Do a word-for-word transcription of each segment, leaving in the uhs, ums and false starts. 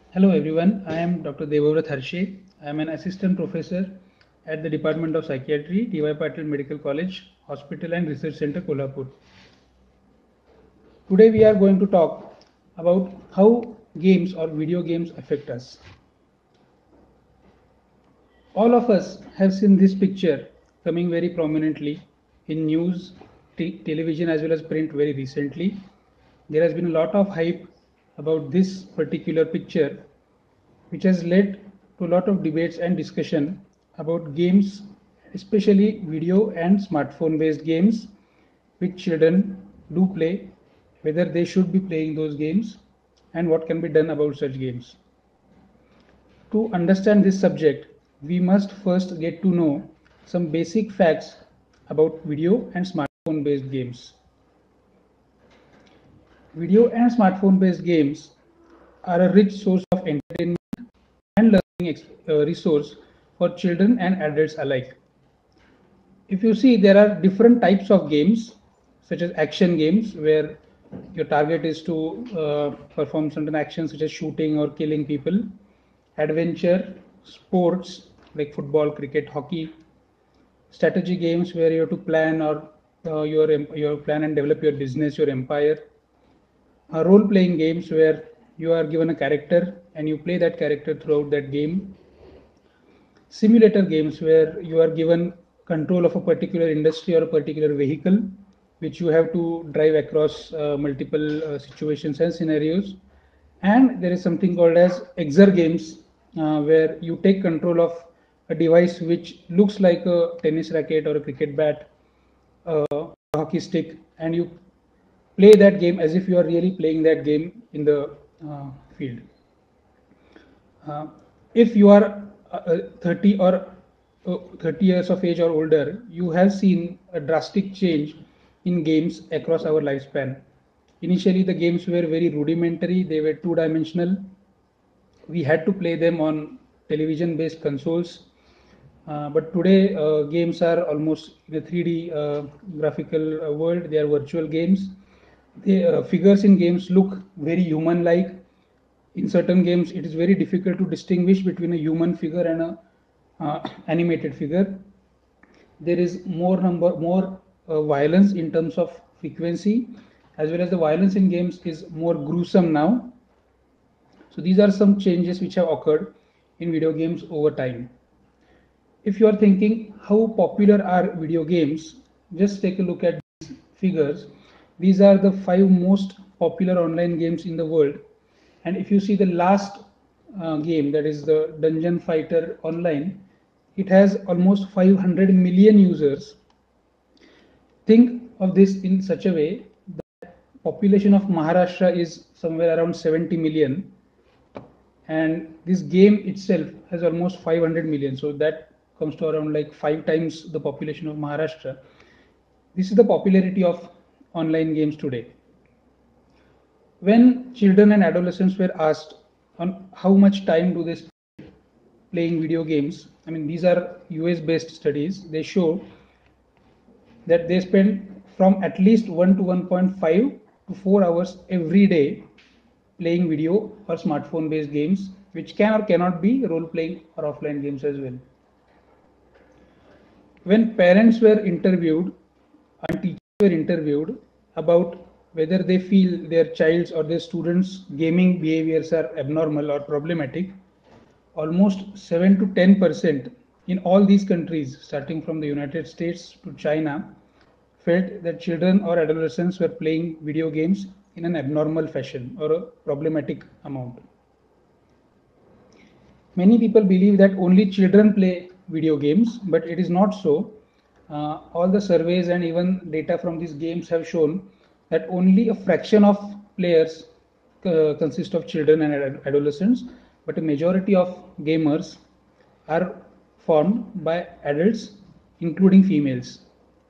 Hello everyone, I am Doctor Devavrat Harshe. I am an assistant professor at the Department of Psychiatry, D Y Patil Medical College, Hospital and Research Center, Kolhapur. Today we are going to talk about how games or video games affect us. All of us have seen this picture coming very prominently in news, television as well as print very recently. There has been a lot of hype about this particular picture, which has led to a lot of debates and discussion about games, especially video and smartphone based games, which children do play, whether they should be playing those games, and what can be done about such games. To understand this subject, we must first get to know some basic facts about video and smartphone based games. Video and smartphone based games are a rich source of entertainment and learning uh, resource for children and adults alike. If you see, there are different types of games, such as action games, where your target is to uh, perform certain actions such as shooting or killing people. Adventure sports like football, cricket, hockey. Strategy games where you have to plan or uh, your your plan and develop your business, your empire. Uh, role-playing games where you are given a character and you play that character throughout that game. Simulator games where you are given control of a particular industry or a particular vehicle, which you have to drive across uh, multiple uh, situations and scenarios. And there is something called as exer games, uh, where you take control of a device which looks like a tennis racket or a cricket bat, uh, a hockey stick, and you play that game as if you are really playing that game in the uh, field. Uh, if you are uh, thirty or uh, thirty years of age or older, you have seen a drastic change in games across our lifespan. Initially, the games were very rudimentary, they were two dimensional. We had to play them on television based consoles. Uh, but today, uh, games are almost in a three D uh, graphical uh, world. They are virtual games. The uh, figures in games look very human like. In certain games, it is very difficult to distinguish between a human figure and a uh, animated figure. There is more number, more uh, violence in terms of frequency, as well as the violence in games is more gruesome now. So these are some changes which have occurred in video games over time. If you are thinking how popular are video games, just take a look at these figures. These are the five most popular online games in the world. And if you see the last uh, game, that is the Dungeon Fighter Online, it has almost five hundred million users. Think of this in such a way that population of Maharashtra is somewhere around seventy million, and this game itself has almost five hundred million. So that comes to around like five times the population of Maharashtra. This is the popularity of online games today. When children and adolescents were asked on how much time do they spend playing video games, I mean, these are U S based studies, they show that they spend from at least one to one point five to four hours every day playing video or smartphone based games, which can or cannot be role playing or offline games as well. When parents were interviewed and teachers were interviewed about whether they feel their child's or their students' gaming behaviors are abnormal or problematic, almost seven to ten percent in all these countries, starting from the United States to China, felt that children or adolescents were playing video games in an abnormal fashion or a problematic amount. Many people believe that only children play video games, but it is not so. Uh, all the surveys and even data from these games have shown that only a fraction of players uh, consist of children and ad adolescents, but a majority of gamers are formed by adults, including females.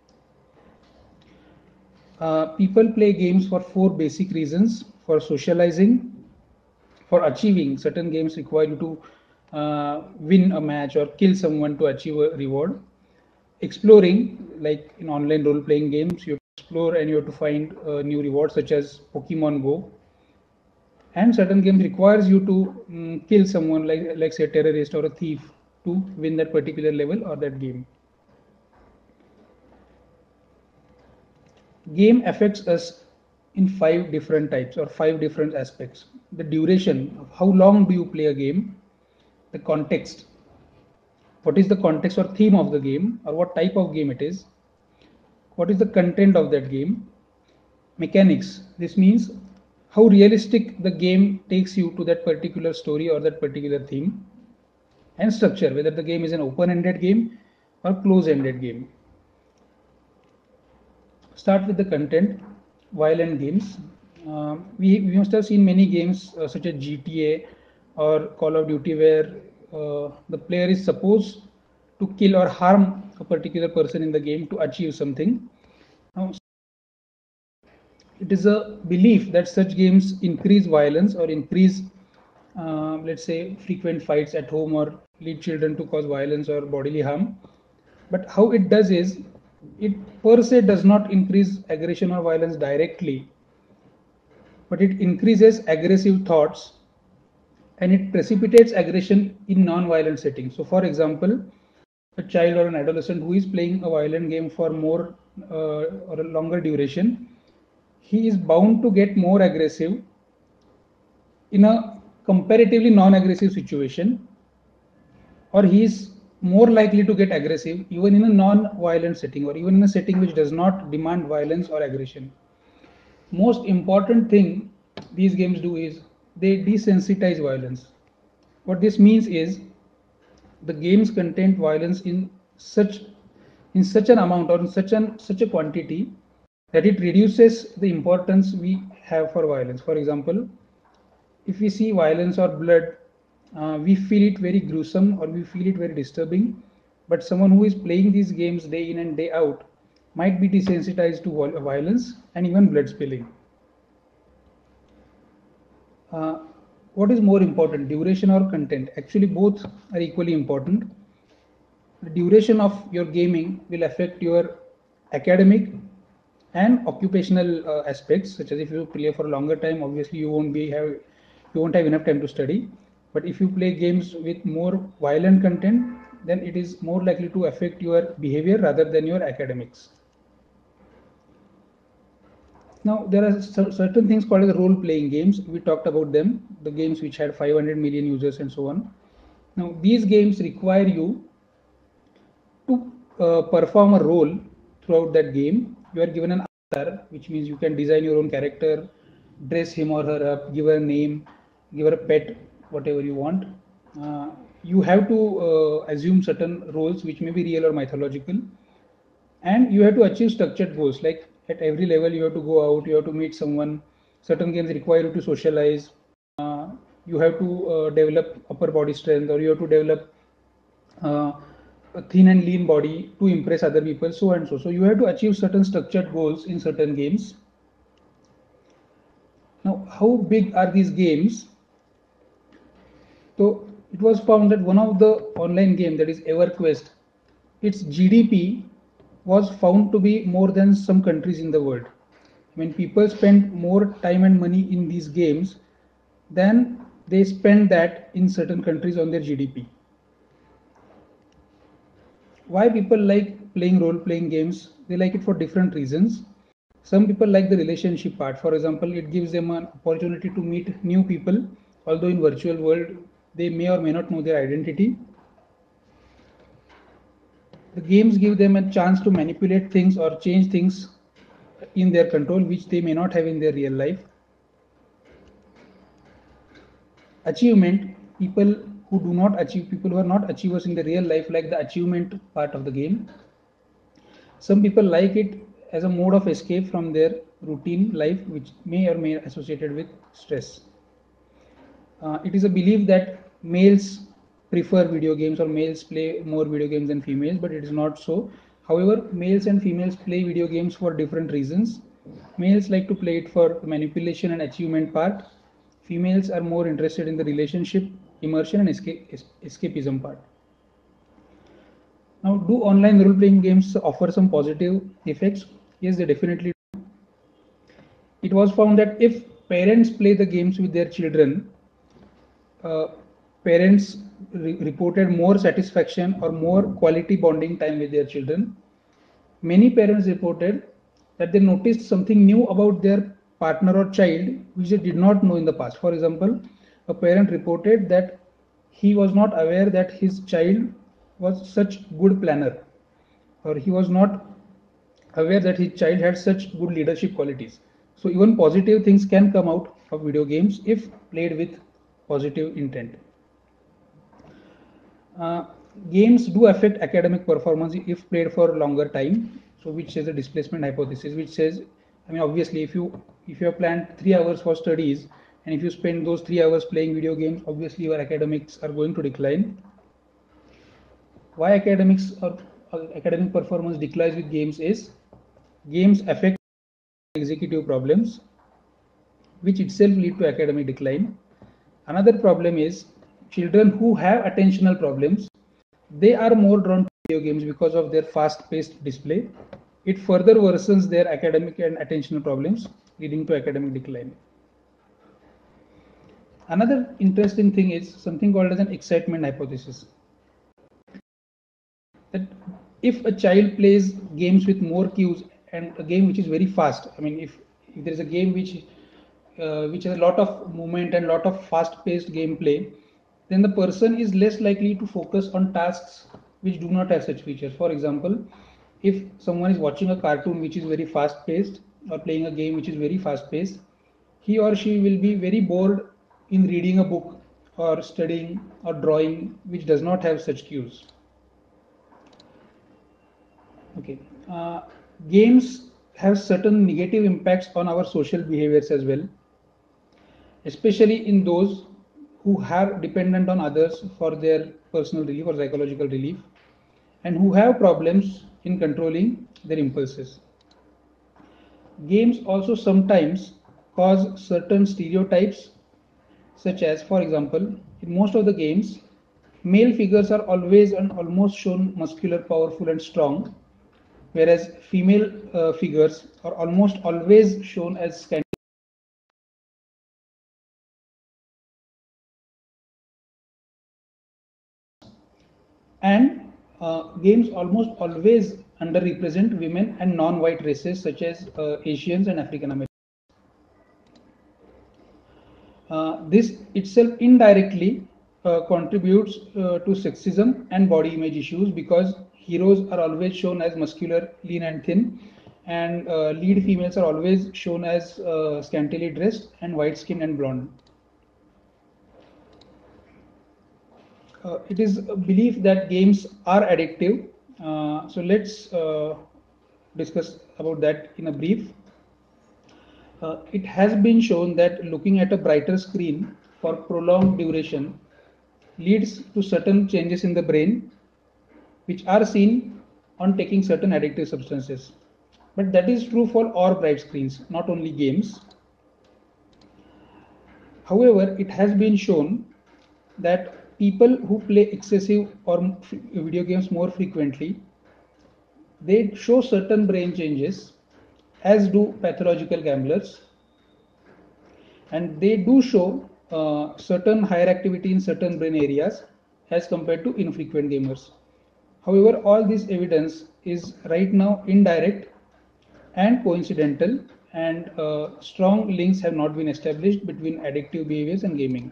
Uh, people play games for four basic reasons: for socializing, for achieving. Certain games require you to uh, win a match or kill someone to achieve a reward. Exploring, like in online role-playing games, you have to explore and you have to find uh, new rewards, such as Pokemon Go. and certain games requires you to um, kill someone, like like say a terrorist or a thief, to win that particular level or that game. Game affects us in five different types or five different aspects. The duration, of how long do you play a game. The context, what is the context or theme of the game, or what type of game it is. What is the content of that game. Mechanics, this means how realistic the game takes you to that particular story or that particular theme. And structure, whether the game is an open-ended game or close-ended game. Start with the content. Violent games. Uh, we, we must have seen many games uh, such as G T A or Call of Duty, where uh, the player is supposed to kill or harm a particular person in the game to achieve something. Now, it is a belief that such games increase violence or increase, uh, let's say, frequent fights at home or lead children to cause violence or bodily harm. But how it does is, it per se does not increase aggression or violence directly, but it increases aggressive thoughts and it precipitates aggression in non-violent settings. So for example, a child or an adolescent who is playing a violent game for more uh, or a longer duration, he is bound to get more aggressive in a comparatively non-aggressive situation, or he is more likely to get aggressive even in a non-violent setting or even in a setting which does not demand violence or aggression. Most important thing these games do is they desensitize violence. What this means is, the games contain violence in such in such an amount or in such an such a quantity that it reduces the importance we have for violence. For example, if we see violence or blood, uh, we feel it very gruesome or we feel it very disturbing. But someone who is playing these games day in and day out might be desensitized to violence and even blood spilling. Uh, what is more important, duration or content? Actually, both are equally important. The duration of your gaming will affect your academic and occupational uh, aspects, such as if you play for a longer time, obviously you won't be have you won't have enough time to study. But if you play games with more violent content, then it is more likely to affect your behavior rather than your academics. Now, there are certain things called as role-playing games. We talked about them, the games which had five hundred million users and so on. Now, these games require you to uh, perform a role throughout that game. You are given an avatar, which means you can design your own character, dress him or her up, give her a name, give her a pet, whatever you want. Uh, you have to uh, assume certain roles which may be real or mythological, and you have to achieve structured goals. Like at every level you have to go out, you have to meet someone. Certain games require you to socialize. Uh, you have to uh, develop upper body strength, or you have to develop uh, a thin and lean body to impress other people, so and so. So you have to achieve certain structured goals in certain games. Now, how big are these games? So it was found that one of the online game, that is EverQuest, its G D P was found to be more than some countries in the world. When people spend more time and money in these games, then they spend that in certain countries on their G D P. Why people like playing role-playing games? They like it for different reasons. Some people like the relationship part. For example, it gives them an opportunity to meet new people, although in virtual world they may or may not know their identity. The games give them a chance to manipulate things or change things in their control, which they may not have in their real life. Achievement, people who do not achieve, people who are not achievers in the real life, like the achievement part of the game. Some people like it as a mode of escape from their routine life, which may or may be associated with stress. Uh, it is a belief that males prefer video games, or males play more video games than females, but it is not so. However, males and females play video games for different reasons. Males like to play it for the manipulation and achievement part. Females are more interested in the relationship, immersion, and escape, escapism part. Now, do online role-playing games offer some positive effects? Yes, they definitely do. It was found that if parents play the games with their children, uh, parents re reported more satisfaction or more quality bonding time with their children. Many parents reported that they noticed something new about their partner or child which they did not know in the past. For example, a parent reported that he was not aware that his child was such good planner, or he was not aware that his child had such good leadership qualities. So even positive things can come out of video games if played with positive intent. Uh, Games do affect academic performance if played for longer time. So which is a displacement hypothesis, which says, I mean, obviously, if you if you have planned three hours for studies, and if you spend those three hours playing video games, obviously your academics are going to decline. Why academics or uh, academic performance declines with games is games affect executive problems, which itself lead to academic decline. Another problem is children who have attentional problems, they are more drawn to video games because of their fast-paced display. It further worsens their academic and attentional problems, leading to academic decline. Another interesting thing is something called as an excitement hypothesis. That if a child plays games with more cues and a game which is very fast, I mean, if, if there is a game which uh, which has a lot of movement and lot of fast-paced gameplay, then the person is less likely to focus on tasks which do not have such features. For example, if someone is watching a cartoon which is very fast-paced or playing a game which is very fast-paced, he or she will be very bored in reading a book or studying or drawing which does not have such cues. Okay, uh, games have certain negative impacts on our social behaviors as well, especially in those who are dependent on others for their personal relief or psychological relief, and who have problems in controlling their impulses. Games also sometimes cause certain stereotypes, such as, for example, in most of the games, male figures are always and almost shown muscular, powerful, and strong, whereas female uh, figures are almost always shown as scanty. And uh, games almost always underrepresent women and non-white races such as uh, Asians and African Americans. Uh, this itself indirectly uh, contributes uh, to sexism and body image issues, because heroes are always shown as muscular, lean and thin, and uh, lead females are always shown as uh, scantily dressed and white skin and blonde. Uh, it is a belief that games are addictive. Uh, so let's uh, discuss about that in a brief. Uh, it has been shown that looking at a brighter screen for prolonged duration leads to certain changes in the brain, which are seen on taking certain addictive substances. But that is true for all bright screens, not only games. However, it has been shown that people who play excessive or video games more frequently, they show certain brain changes, as do pathological gamblers, and they do show uh, certain higher activity in certain brain areas as compared to infrequent gamers. However, all this evidence is right now indirect and coincidental, and uh, strong links have not been established between addictive behaviors and gaming.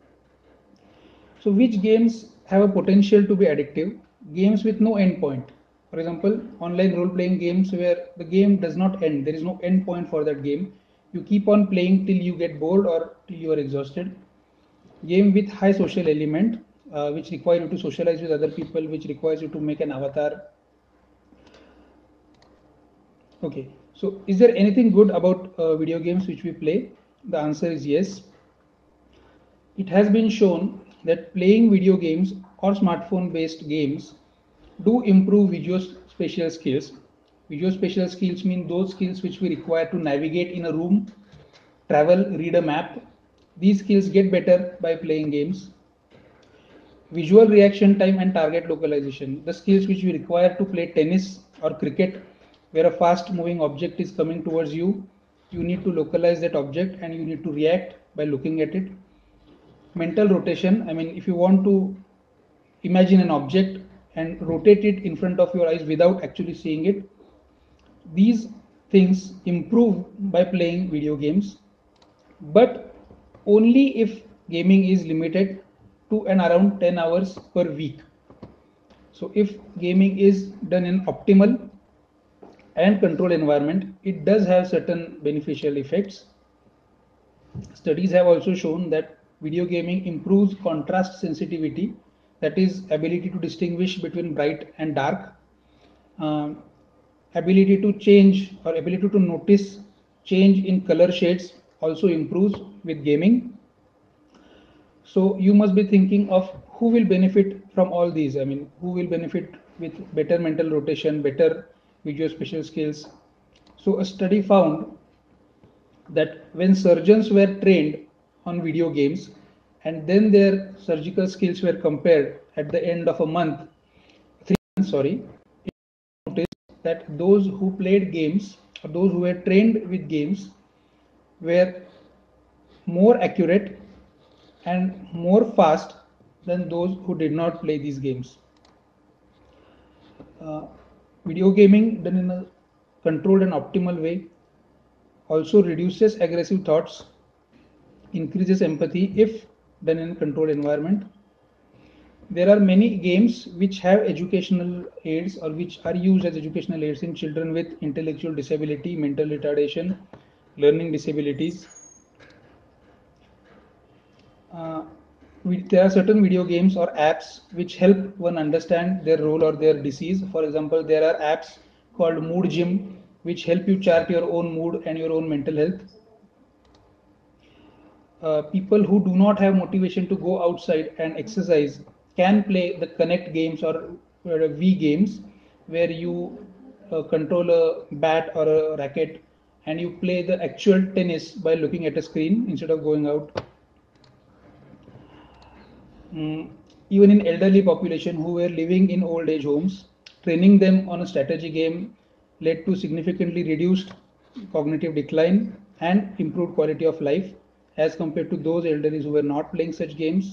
So which games have a potential to be addictive? Games with no end point. For example, online role-playing games where the game does not end. There is no end point for that game. You keep on playing till you get bored or till you are exhausted. Game with high social element, uh, which require you to socialize with other people, which requires you to make an avatar. Okay, so is there anything good about uh, video games which we play? The answer is yes. It has been shown that playing video games or smartphone-based games do improve visuospatial skills. Visuospatial skills mean those skills which we require to navigate in a room, travel, read a map. These skills get better by playing games. Visual reaction time and target localization, the skills which we require to play tennis or cricket, where a fast moving object is coming towards you. you need to localize that object and you need to react by looking at it. Mental rotation, I mean, if you want to imagine an object and rotate it in front of your eyes without actually seeing it, these things improve by playing video games, but only if gaming is limited to and around ten hours per week. So if gaming is done in optimal and controlled environment, it does have certain beneficial effects. Studies have also shown that video gaming improves contrast sensitivity, that is ability to distinguish between bright and dark, uh, ability to change or ability to notice change in color shades also improves with gaming. So you must be thinking of who will benefit from all these. I mean, who will benefit with better mental rotation, better visual spatial skills. So a study found that when surgeons were trained on video games and then their surgical skills were compared at the end of a month, three months, sorry, it noticed that those who played games or those who were trained with games were more accurate and more fast than those who did not play these games. Uh, video gaming done in a controlled and optimal way also reduces aggressive thoughts, increases empathy if done in a controlled environment. There are many games which have educational aids or which are used as educational aids in children with intellectual disability, mental retardation, learning disabilities. Uh, we, there are certain video games or apps which help one understand their role or their disease. For example, there are apps called Mood Gym which help you chart your own mood and your own mental health. Uh, people who do not have motivation to go outside and exercise can play the Connect games or uh, V games, where you uh, control a bat or a racket and you play the actual tennis by looking at a screen instead of going out. Mm, even in elderly population who were living in old age homes, training them on a strategy game led to significantly reduced cognitive decline and improved quality of life as compared to those elderly who were not playing such games.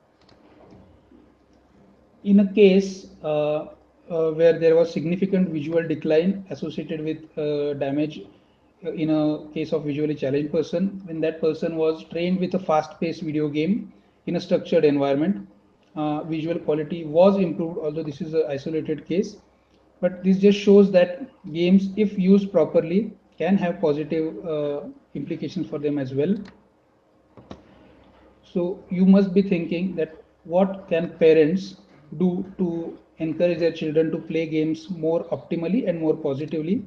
In a case uh, uh, where there was significant visual decline associated with uh, damage uh, in a case of visually challenged person, when that person was trained with a fast-paced video game in a structured environment, uh, visual quality was improved, although this is an isolated case. But this just shows that games, if used properly, can have positive uh, implications for them as well. So you must be thinking that what can parents do to encourage their children to play games more optimally and more positively.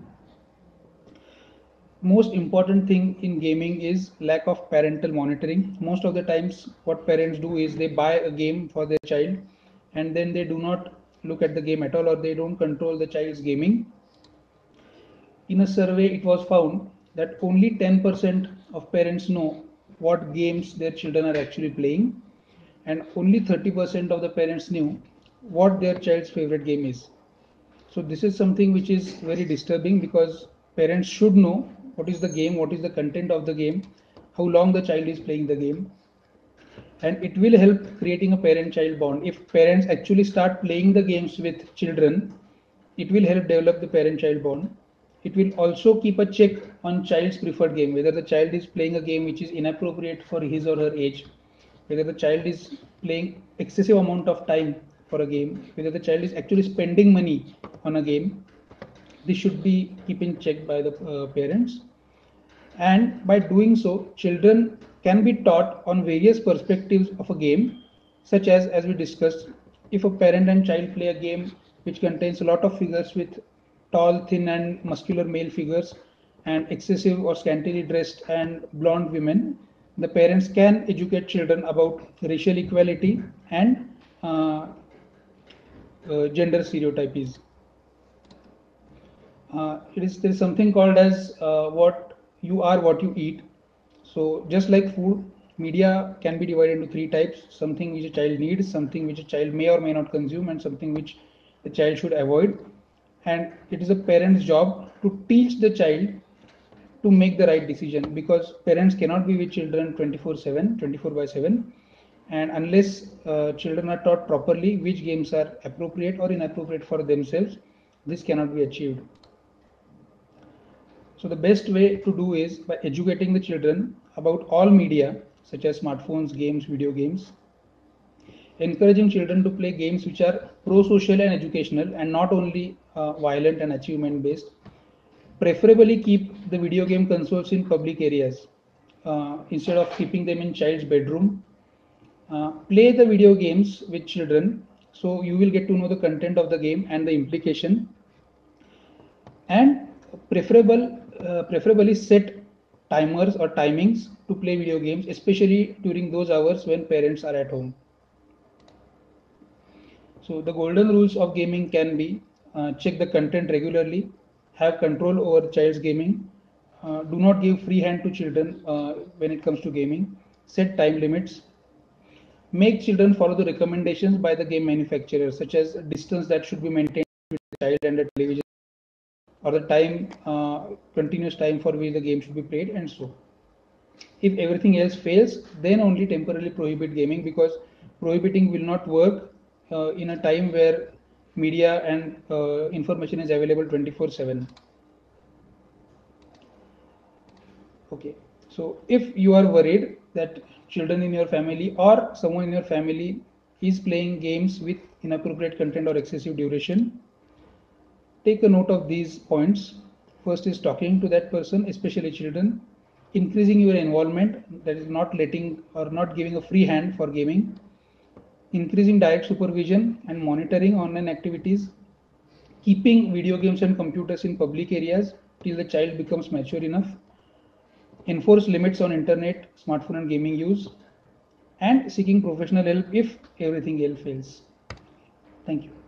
Most important thing in gaming is lack of parental monitoring. Most of the times what parents do is they buy a game for their child and then they do not look at the game at all, or they don't control the child's gaming. In a survey, it was found that only ten percent of parents know what games their children are actually playing, and only thirty percent of the parents knew what their child's favorite game is. So this is something which is very disturbing, because parents should know what is the game, what is the content of the game, how long the child is playing the game, and it will help creating a parent-child bond. If parents actually start playing the games with children, it will help develop the parent-child bond. It will also keep a check on child's preferred game, whether the child is playing a game which is inappropriate for his or her age, whether the child is playing excessive amount of time for a game, whether the child is actually spending money on a game. This should be kept in check by the uh, parents. And by doing so, children can be taught on various perspectives of a game, such as, as we discussed, if a parent and child play a game which contains a lot of figures with tall, thin and muscular male figures and excessive or scantily dressed and blonde women, the parents can educate children about racial equality and uh, uh, gender stereotypes. Uh, it is there is something called as uh, what you are, what you eat. So just like food, media can be divided into three types: something which a child needs, something which a child may or may not consume, and something which the child should avoid. And it is a parent's job to teach the child to make the right decision, because parents cannot be with children twenty-four seven, twenty-four by seven, and unless uh, children are taught properly which games are appropriate or inappropriate for themselves, this cannot be achieved. So the best way to do is by educating the children about all media such as smartphones, games, video games, encouraging children to play games which are pro-social and educational and not only uh, violent and achievement based. Preferably keep the video game consoles in public areas uh, instead of keeping them in child's bedroom. Uh, play the video games with children so you will get to know the content of the game and the implication, and preferable uh, preferably set timers or timings to play video games, especially during those hours when parents are at home. So the golden rules of gaming can be uh, check the content regularly, have control over the child's gaming, uh, do not give free hand to children uh, when it comes to gaming, set time limits, make children follow the recommendations by the game manufacturers, such as distance that should be maintained between the child and the television, or the time, uh, continuous time for which the game should be played, and so. If everything else fails, then only temporarily prohibit gaming, because prohibiting will not work uh, in a time where media and uh, information is available twenty-four seven. Okay, so if you are worried that children in your family or someone in your family is playing games with inappropriate content or excessive duration, take a note of these points. First is talking to that person, especially children, increasing your involvement, that is not letting or not giving a free hand for gaming, increasing direct supervision and monitoring online activities, keeping video games and computers in public areas till the child becomes mature enough, enforce limits on internet, smartphone and gaming use, and seeking professional help if everything else fails. Thank you.